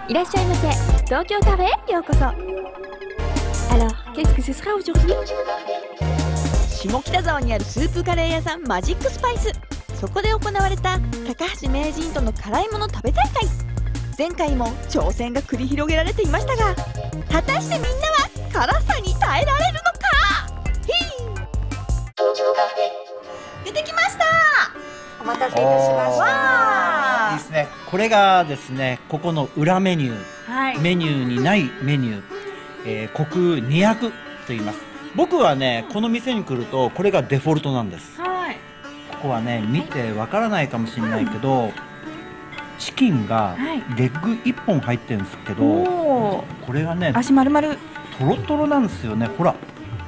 いらっしゃいませ。東京カフェへようこそ。Alors, qu'est-ce que ce sera aujourd'hui? 下北沢にあるスープカレー屋さんマジックスパイス。そこで行われた高橋名人との辛いもの食べ大会。前回も挑戦が繰り広げられていましたが、果たしてみんなは辛さに耐えられるのか。出てきました。お待たせいたしました。 いいですね。これがですね、ここの裏メニュー、 はい、 メニューにないメニュー、虚空200と言います。僕はね、この店に来るとこれがデフォルトなんです。 はい、 ここはね、見てわからないかもしれないけど、チキンがレッグ1本入ってるんですけど、これがね、 足丸々 トロトロなんですよね。ほら、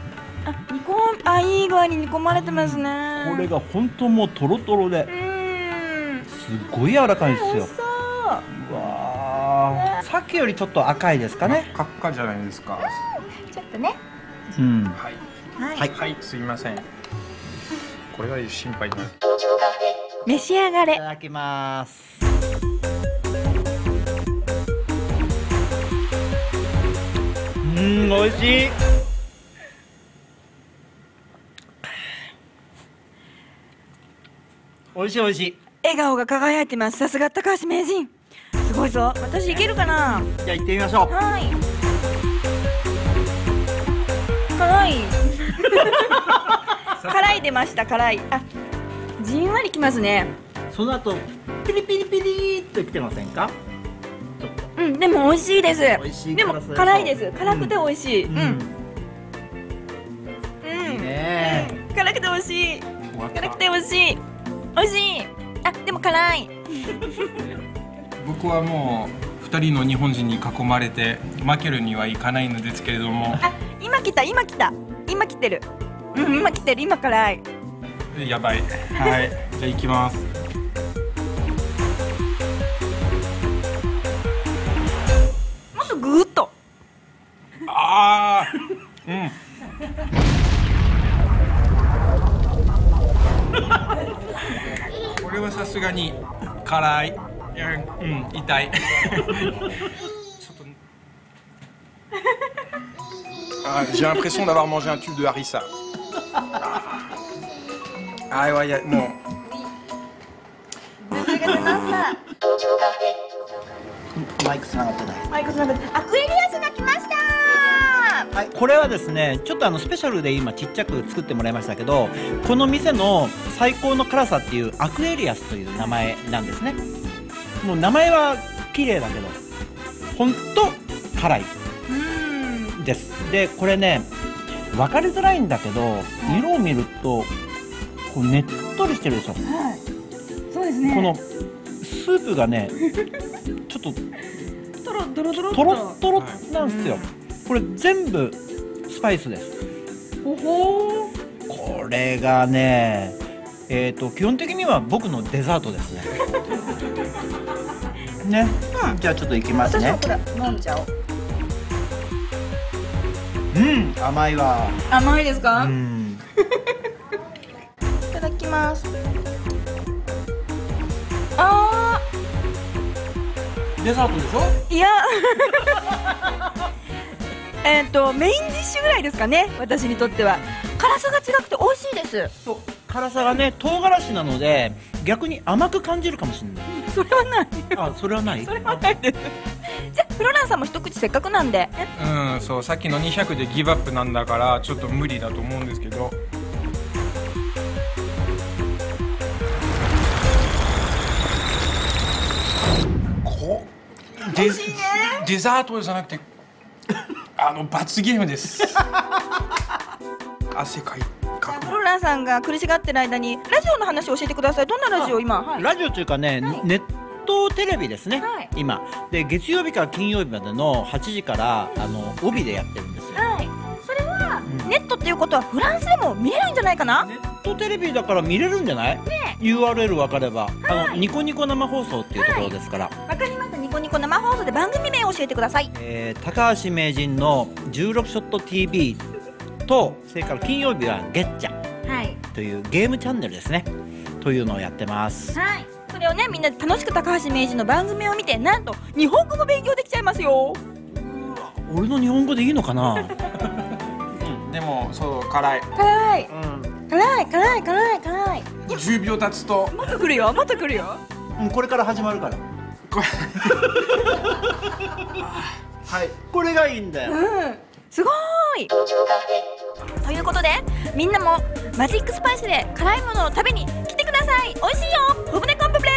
いい具合に煮込まれてますね。 これが本当もうトロトロで、すごい柔らかいんですよ。うわー、さっきよりちょっと赤いですかね。 カッカじゃないですか。 ちょっとね。 うん。 はい。はい、すいません。これが心配になる。 召し上がれ。 いただきます。美味しい。美味しい美味しい。 笑顔が輝いてます。さすが高橋名人。すごいぞ。私いけるかな。 じゃあ行ってみましょう。 はい。辛い。辛い出ました。辛い。あ、じんわりきますね。 その後ピリピリピリっときてませんか。ちょっと。 うん、でも美味しいです。 美味しい。 でも辛いです。辛くて美味しい。うん。 ね。 辛くて美味しい。辛くて美味しい。美味しい。あ、でも辛い。 僕はもう2人の日本人に囲まれて負けるにはいかないのですけれども。 あ、今来た。今来てる。うん、今来てる。今辛い。 やばい。はい。じゃあ行きます。 もっとぐーっと。 ああ。うん。これはさすがに辛い。うん、痛い。ちょっと。J'ai l'impression d'avoir mangé un tube de harissa. Ah ouais, bon. マイクつながってない。 アクエリアスが来ました。 はい、これはですね、ちょっとスペシャルで今ちっちゃく作ってもらいましたけど、この店の最高の辛さっていうアクエリアスという名前なんですね。もう名前は綺麗だけど本当辛いです。でこれね、分かりづらいんだけど、色を見るとこうねっとりしてるでしょ。 はい、そうですね。 このスープがねちょっとトロトロなんですよ。これ全部スパイスです。 ほほー。 これがね、基本的には僕のデザートですね。ね、じゃあちょっといきますね。 私もこれ飲んじゃおう。 うん、甘いわ。 甘いですか？ うん。 いただきます。あー、デザートでしょ？ いや。メインディッシュぐらいですかね。私にとっては辛さが違くて美味しいです。 そう、辛さがね、唐辛子なので逆に甘く感じるかもしれない。 それはない。 あ、それはない。 それはないです。じゃあフロランさんも一口せっかくなんで。 うん、そう、さっきの200でギブアップなんだからちょっと無理だと思うんですけど。デザートじゃなくて罰ゲームです。汗かい。 フロランさんが苦しがってる間にラジオの話を教えてください。どんなラジオ今？ ラジオというかね、ネットテレビですね。今で月曜日から金曜日までの8時から帯でやってるんですよ。 はい。それはネットっていうことはフランスでも見れるんじゃないかな？ ネットテレビだから見れるんじゃない？ね。URL 分かれば、ニコニコ生放送っていうところですから。 わかります。ニコニコ生放送で番組名を教えてください。 高橋名人の16ショット TV と、それから金曜日はゲッチャというゲームチャンネルですね、というのをやってます。 はい。そそれをねみんなで楽しく高橋名人の番組を見て、なんと日本語も勉強できちゃいますよ。 俺の日本語でいいのかな。 でもそう辛い。 辛い辛い辛い辛い辛い。 10秒経つともっと来るよもっと来るよ。 これから始まるから。 これはい、これがいいんだよ。 すごーい。ということでみんなもマジックスパイスで辛いものを食べに来てください。美味しいよ。ボブネコンプ